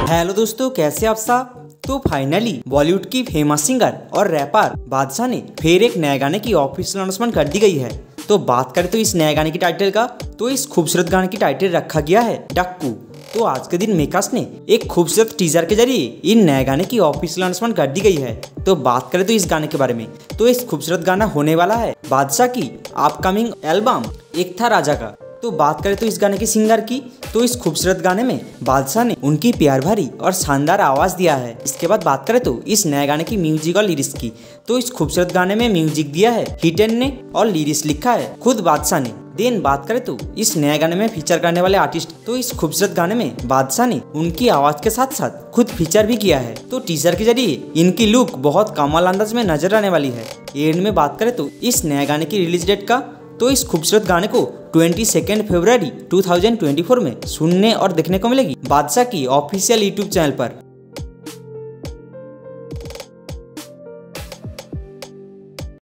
Hello दोस्तों, कैसे आप सब। तो फाइनली बॉलीवुड की फेमस सिंगर और रैपर बादशाह ने फिर एक नए गाने की ऑफिशियल अनाउंसमेंट कर दी गई है। तो बात करें तो इस नए गाने की टाइटल का, तो इस खूबसूरत गाने की टाइटल रखा गया है डक्कू। तो आज के दिन मेकर्स ने एक खूबसूरत टीजर के जरिए इन नए गाने की ऑफिशियल अनाउंसमेंट कर दी गई है। तो बात करें तो इस गाने के बारे में, तो इस खूबसूरत गाना होने वाला है बादशाह की अपकमिंग एल्बम एक था राजा का। तो बात करें तो इस गाने के सिंगर की, तो इस खूबसूरत गाने में बादशाह ने उनकी प्यार भरी और शानदार आवाज दिया है। इसके बाद बात करें तो इस नए गाने की म्यूजिक और लिरिक्स की, तो इस खूबसूरत गाने में म्यूजिक दिया है हिटेन ने और लिरिक्स लिखा है खुद बादशाह ने। देन बात करें तो इस नए गाने में फीचर करने वाले आर्टिस्ट, तो इस खूबसूरत गाने में बादशाह ने उनकी आवाज के साथ साथ खुद फीचर भी किया है। तो टीजर के जरिए इनकी लुक बहुत कमाल अंदाज में नजर आने वाली है। एंड में बात करें तो इस नए गाने की रिलीज डेट का, तो इस खूबसूरत गाने को 22 फरवरी 2024 में सुनने और देखने को मिलेगी बादशाह की ऑफिशियल यूट्यूब चैनल पर।